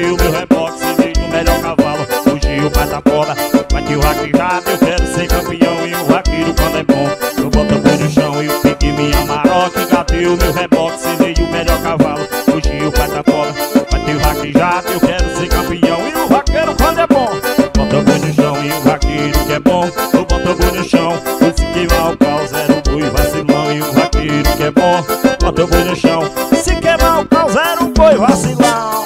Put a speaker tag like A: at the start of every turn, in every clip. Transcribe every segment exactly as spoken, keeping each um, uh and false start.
A: bateu meu reboque, veio o melhor cavalo, fugiu pra da bola. Bate o raquejado, eu quero ser campeão. E o vaqueiro quando é bom, eu boto o boi no chão. E o pique me amaroque, bateu meu reboque, veio o melhor cavalo, fugiu pra da bola. Bate o raquejado, eu quero ser campeão. E o vaqueiro quando é bom, bota o boi no chão. E o vaqueiro que é bom, eu boto o boi no chão. Se queimar o pau, zero boi vacilão. E o vaqueiro que é bom, bota o boi no chão. Se queimar o pau, zero boi vacilão.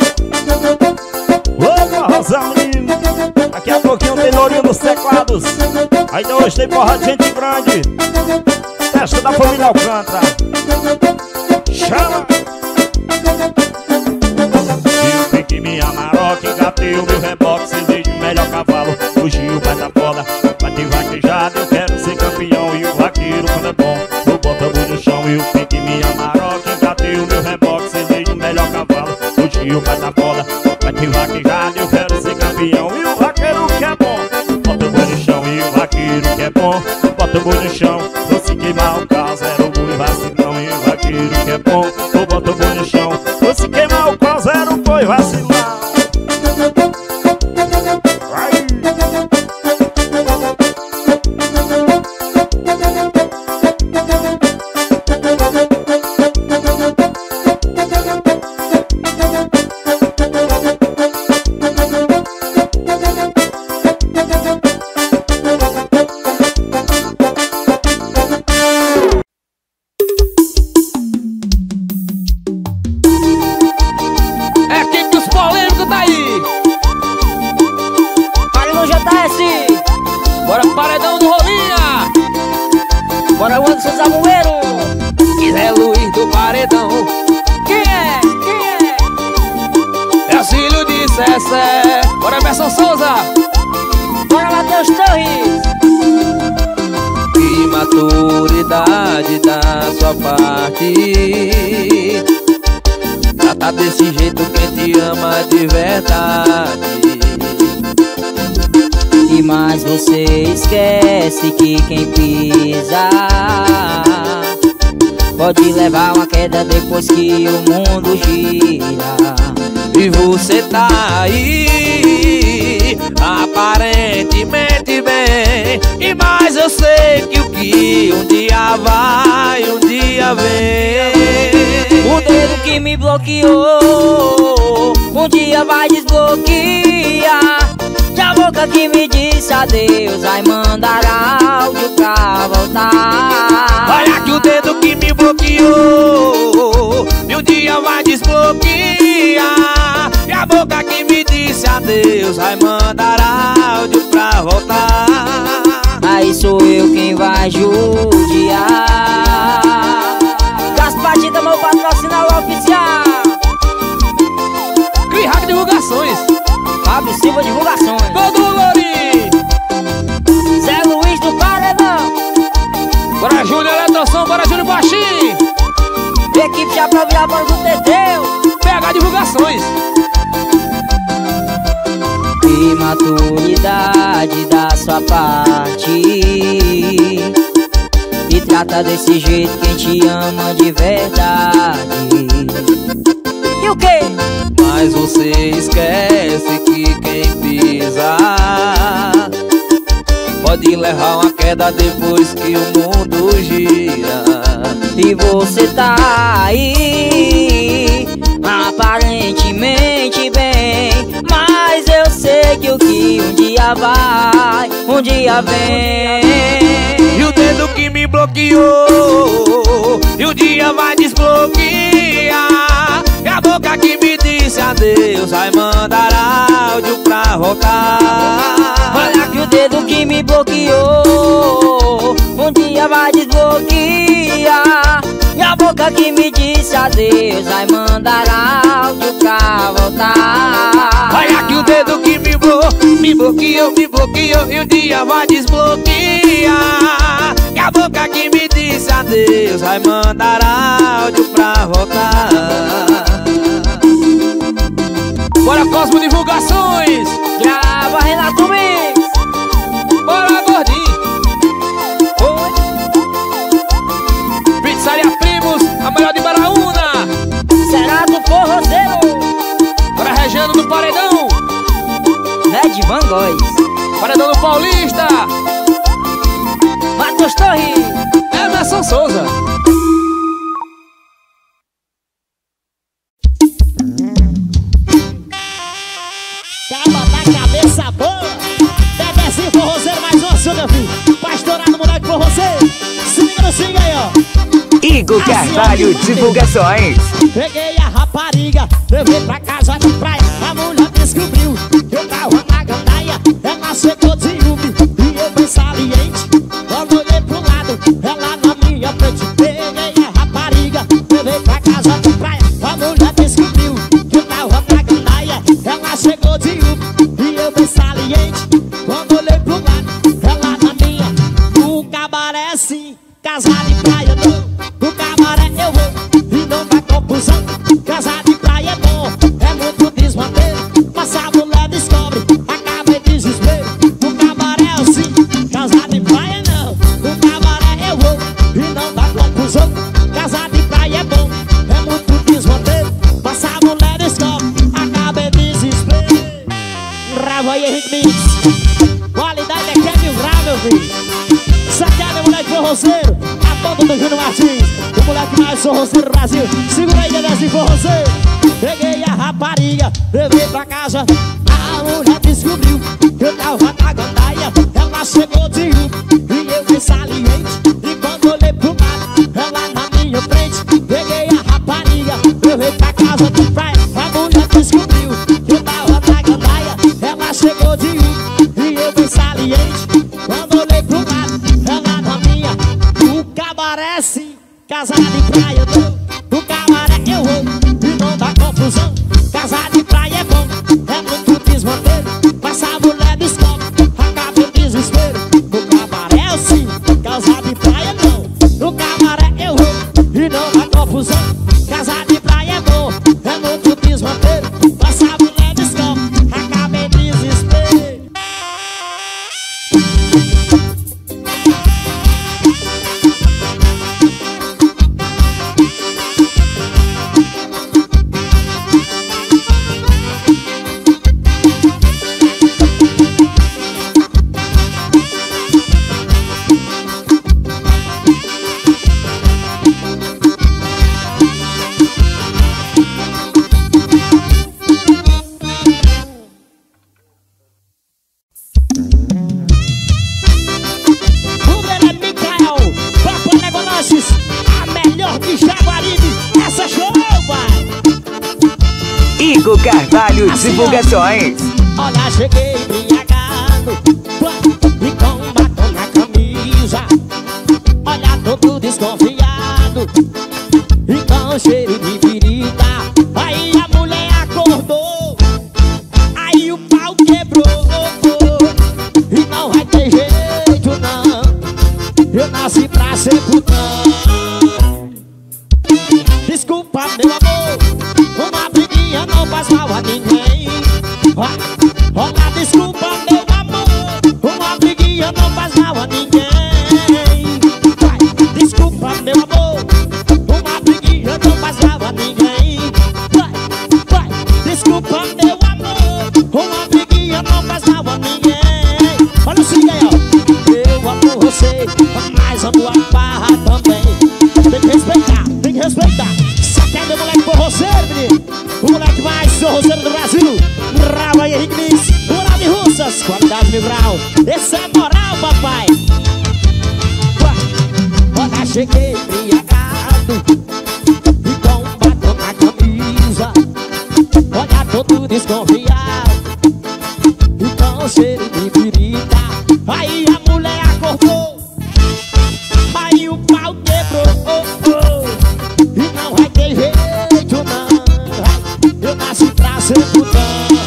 A: Opa, Rosalino, daqui a pouquinho tem Lourinho nos teclados. Ainda hoje tem porra de gente grande. Festa da família Alcântara. Chama! E o pique me amaroque, bateu meu reboque, cerveja o melhor cavalo, fugiu vai da bola. Bate vaquejado, eu quero ser campeão. E o vaqueiro quando é bom, eu boto a boi no chão. E o pique me amaroque, bateu meu reboque, cerveja o melhor cavalo, fugiu vai da bola. Bate vaquejado, eu quero ser campeão. E o vaqueiro que é bom, bota o boi no chão. E o vaqueiro que é bom, bota o boi no chão. Vou se queimar o carro, zero boi vacilão. E o vaqueiro que é bom, eu boto o boi no chão. Vou se queimar o carro, zero boi vacilão.
B: Trata desse jeito quem te ama de verdade. E mais você esquece que quem pisa pode levar uma queda depois que o mundo gira. E você tá aí aparentemente bem, e mais eu sei que o que um dia vai, um dia vem. O dedo que me bloqueou um dia vai desbloquear. E a boca que me disse adeus vai mandar áudio pra voltar. Olha que o dedo que me bloqueou e um dia vai desbloquear. E a boca que me disse adeus vai mandar áudio pra voltar. Aí sou eu quem vai judiar. Gaspartida, meu patrocinador oficial. Crihag Divulgações, Fábio Silva Divulgações, Todo Lourinho, Zé Luiz do Paredão. Bora Júnior Eletroção, bora Júnior Baixinho. Equipe já pra virar para do Teteu. Pega Divulgações. Imaturidade da sua parte, e trata desse jeito quem te ama de verdade. E o quê? Mas você esquece que quem pisa pode levar uma queda depois que o mundo gira. E você tá aí aparentemente bem, mas eu sei que o que um dia vai, um dia vem. E o dedo que me bloqueou e um dia vai desbloquear. E a boca que me disse adeus vai mandar áudio pra voltar. Olha que o dedo que me bloqueou um dia vai desbloquear. E a boca que me disse adeus vai mandar áudio pra voltar. Olha que o dedo que me, blo me bloqueou, me bloqueou e um dia vai desbloquear. E a boca que me disse adeus vai mandar áudio pra voltar. Bora Cosmo Divulgações, grava Renato Mix. Bora Gordinho. Oi. Pizzaria Primos, a melhor de Baraúna. Será do Forrozeiro. Bora Regiano do Paredão. de Van Góes.
C: Paredão do Paulista.
B: Matheus Torres.
C: Emerson Souza.
D: Caba da cabeça boa. Bebezinho forrozeiro, mais uma sua, meu filho. Pastorado, moleque forrozeiro. Se liga no swing aí, ó.
B: Igor Carvalho Divulgações.
D: Peguei a rapariga, levei pra casa de praia. A mulher descobriu que eu tava na gandaia. Ela chegou de Ubi e eu bem saliente. Quando olhei pro lado, ela na minha frente. Peguei a rapariga, levei pra casa de praia. A mulher descobriu que eu tava na gandaia. Ela chegou de Ubi e eu bem saliente. Quando olhei pro lado, ela na minha. No cabaré sim, casa de praia não. No cabaré eu vou e não dá confusão. Casa de praia é bom, é muito desmanteiro. Mas a mulher descobre, acaba em desespero. No cabaré eu sim, casa de praia não. No cabaré eu vou e não dá confusão. Casa de praia é bom, é muito desmanteiro. Mas a mulher descobre, acaba em desespero. Rava aí, Henrique Mix. Qualidade é que é mil graus, meu filho. Saqueada, moleque forrozeiro. A ponta do Júnior Martins, o moleque mais forrozeiro do Brasil. Segura aí, Dedézinho forrozeiro. Peguei a rapariga, levei pra casa. A mulher descobriu que eu tava na gandaia. Ela chegou de Ubi e eu fui saliente. E quando olhei pro lado, ela na minha frente. Peguei a rapariga, levei pra casa de praia. A mulher descobriu que eu tava na gandaia. Ela chegou de Ubi e eu fui saliente. Quando olhei pro lado, ela na minha. No cabaré sim, casa de praia eu tô. No cabaré eu vou e não dá confusão. Casa de praia é bom, é muito desmanteiro. Mas a mulher descobre, acaba em desespero. No cabaré eu sim, casa de praia não. No cabaré eu vou e não dá confusão. Casa de praia é bom, é muito desmanteiro. Mas a mulher descobre, acaba em desespero. A melhor de Jaguaribe, essa show, vai!
B: Igor Carvalho Divulgações.
D: Olha, cheguei embriagado e com batom na camisa. Olha, todo desconfiado e com cheiro de birita. Aí a mulher acordou, aí o pau quebrou. E não vai ter jeito não, eu nasci pra ser putão. Desculpa, meu amor, uma briguinha não faz mal a ninguém. Olha, desculpa, meu amor, uma briguinha não faz mal a ninguém. Vai, desculpa, meu amor, uma briguinha não faz mal a ninguém. Vai, vai, desculpa, meu amor, uma briguinha não faz mal a ninguém. Olha o swing aí, ó. Eu amo você, mas amo a barra também. Tem que respeitar, tem que respeitar. Saqueada, moleque forrozeiro, menino. O moleque mais forrozeiro do Brasil. Brava aí, Henrique Mix. Moral de Russas, qualidade mil grau. Esse é moral, papai. Olha, cheguei embriagado e com batom na camisa. Olha, todo desconfiado e com cheiro de birita. Aí a mulher acordou, aí o pau quebrou. Oh, oh. E não vai ter jeito não, eu nasci pra ser putão.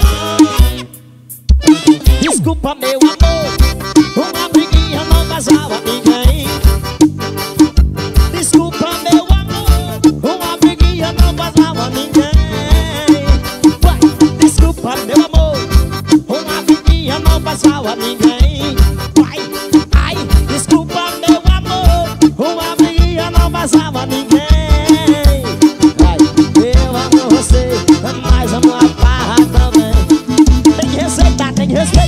D: Desculpa, meu amor, uma briguinha não faz mal a ninguém. Desculpa, meu amor, uma briguinha não faz mal a ninguém. Vai, desculpa, meu amor, uma briguinha não faz mal a ninguém. Vai, ai, desculpa, meu amor, uma briguinha não faz mal a ninguém. Vai, eu amo você, mas amo a barra também. Tem que respeitar, tem que respeitar.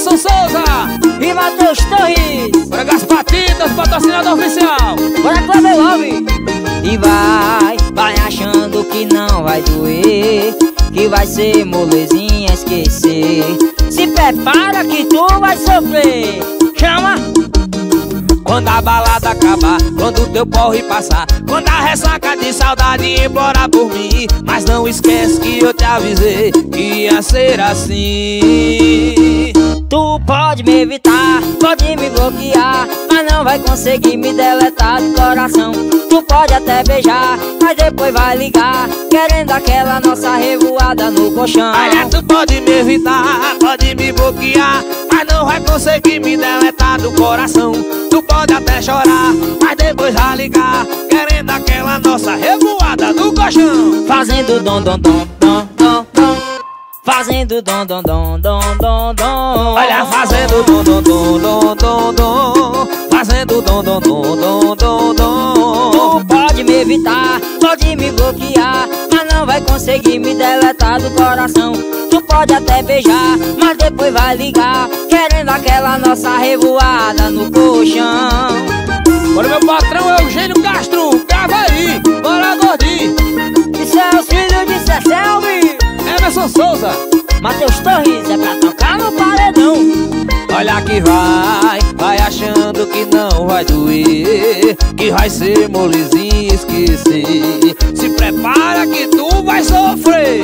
C: Emerson Souza
B: e Matheus Torres.
C: Bora Gaspatitas, patrocinador oficial.
B: Bora Cleber Love. E vai, vai achando que não vai doer, que vai ser molezinha esquecer. Se prepara que tu vai sofrer. Chama!
C: Quando a balada acabar, quando o teu porre passar, quando a ressaca de saudade implorar por mim, mas não esquece que eu te avisei que ia ser assim.
B: Tu pode me evitar, pode me bloquear, mas não vai conseguir me deletar do coração. Tu pode até beijar, mas depois vai ligar, querendo aquela nossa revoada no colchão.
C: Olha, tu pode me evitar, pode me bloquear, mas não vai conseguir me deletar do coração. Tu pode até chorar, mas depois vai ligar, querendo aquela nossa revoada no colchão.
B: Fazendo dom dom dom dom dom dom, fazendo dom dom dom dom dom dom.
C: Olha, fazendo dom dom dom dom dom dom, fazendo dom dom dom dom dom dom.
B: Tu pode me evitar, pode me bloquear, mas não vai conseguir me deletar do coração. Tu pode até beijar, mas depois vai ligar, querendo aquela nossa revoada no colchão.
C: Bora, meu patrão é Eugênio Castro, grava aí, bora gordinho.
B: E seus filhos de Cecilme,
C: Emerson Souza,
B: Matheus Torres, é pra tocar no paredão.
C: olha que vai, vai achando que não vai doer, que vai ser molezinha esquecer. Se prepara que tu vai sofrer.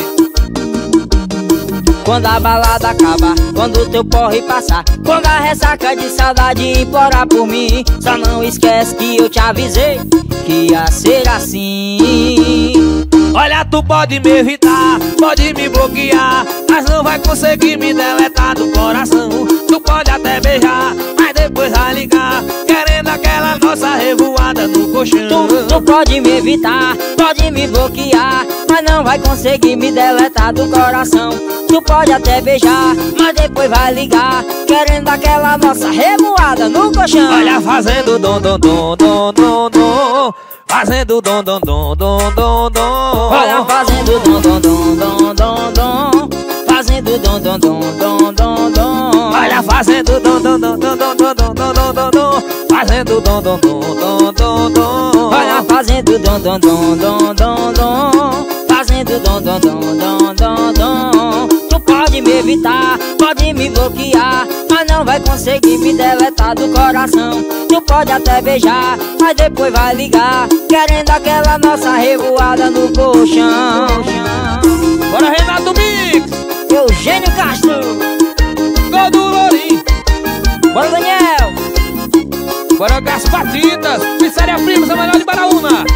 B: Quando a balada acabar, quando o teu porre passar, quando a ressaca de saudade implorar por mim, só não esquece que eu te avisei que ia ser assim.
C: Olha, tu pode me evitar, pode me bloquear, mas não vai conseguir me deletar do coração. Tu pode até beijar, mas depois vai ligar, querendo aquela nossa revoada no colchão.
B: Tu, tu pode me evitar, pode me bloquear, mas não vai conseguir me deletar do coração. Tu pode até beijar, mas depois vai ligar, querendo aquela nossa revoada no colchão.
C: Olha, fazendo dom dom dom dom dom dom, fazendo dom dom dom dom dom dom.
B: Olha, fazendo dom dom dom dom dom dom, fazendo dom dom dom dom dom dom.
C: Olha, fazendo dom dom dom dom dom dom dom dom dom dom, fazendo dom dom dom dom dom dom.
B: Olha, fazendo dom dom dom dom dom dom, fazendo dom dom dom dom dom dom. Tu pode me evitar, pode me bloquear, mas não vai conseguir me deletar do coração. Tu pode até beijar, mas depois vai ligar, querendo aquela nossa revoada no colchão.
C: Bora, Renato Mix,
B: Eugênio Castro,
C: gol do Lourinho.
B: bora Daniel,
C: Bora Gaspatitas, Pizzaria Primos, a melhor de Baraúna.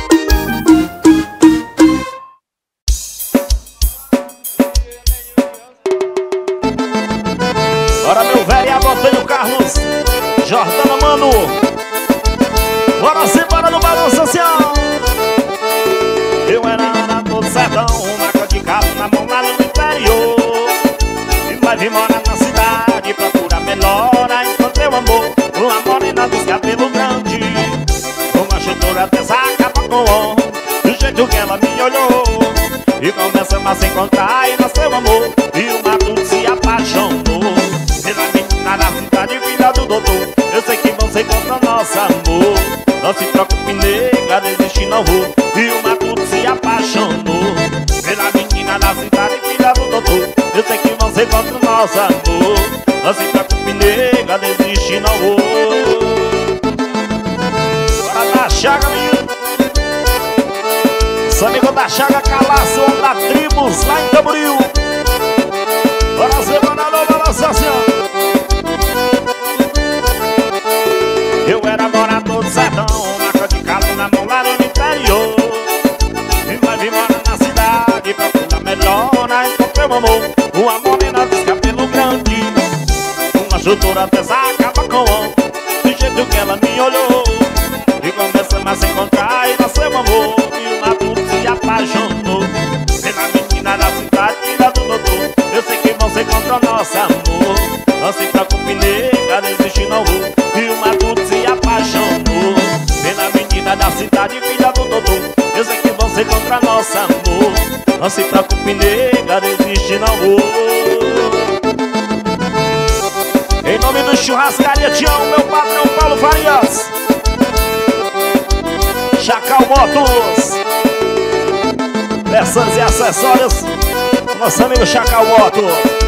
A: Bora, meu velho, Antônio Carlos, Jordana Mano. Bora sim, bora no balanço social. Eu era lá todo sertão, uma de casa na mão lá no interior. E vai vir morar na cidade, procura melhora, encontrei o amor, uma morena dos cabelos grandes, uma chutura dessa capa com on, do jeito que ela me olhou. E começamos a se encontrar e nasceu amor, e o mato se apaixonou. Pela menina da cidade, filha do doutor, eu sei que você encontra nosso amor. Não se preocupe, nega, desiste não vou. E o mato se apaixonou. Pela menina da cidade, filha do doutor, eu sei que você encontra nosso amor. Não se preocupe, nega, desiste não vou. Bora da Chaga, menino. Esse amigo da Chaga, Calaço, da Tribos, lá em Tamboril. Bora ser banana, balança assim, ó. Eu era morador do sertão, marca de casa na mão lá no interior. E vai vir morar na cidade, procura melhora, encontrei o amor, uma morena dos cabelos grandes, uma chutura dessa acaba com on, do jeito que ela me olhou. E começamos a se encontrar e nasceu amor, e o mato se apaixonou. Pela menina da cidade, filha do doutor, eu sei que você encontra nosso amor. Não se preocupe, nega, desiste não vou. E o mato se apaixonou. Pela menina da cidade, filha do doutor, eu sei que você encontra nosso amor. Não se preocupe, nega, desiste não vou. Churrascaria Tião, meu patrão Paulo Farias. Chacal Motos. Peças e acessórios. Nosso amigo Chacal Motos.